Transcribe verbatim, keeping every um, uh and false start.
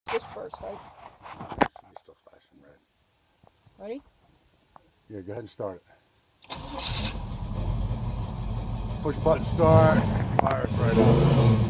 This first, right? Should be still flashing red. Ready? Yeah, go ahead and start it. Push button start. Fire it right up.